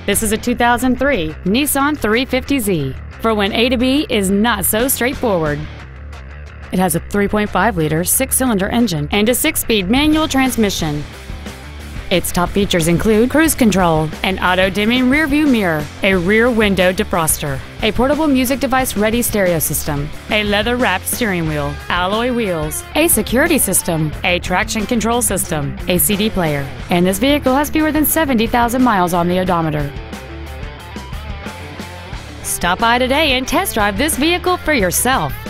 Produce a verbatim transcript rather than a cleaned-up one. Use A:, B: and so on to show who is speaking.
A: This is a two thousand three Nissan three fifty Z for when A to B is not so straightforward. It has a three point five liter six-cylinder engine and a six-speed manual transmission. Its top features include cruise control, an auto-dimming rear-view mirror, a rear window defroster, a portable music device-ready stereo system, a leather-wrapped steering wheel, alloy wheels, a security system, a traction control system, a C D player, and this vehicle has fewer than seventy thousand miles on the odometer. Stop by today and test drive this vehicle for yourself.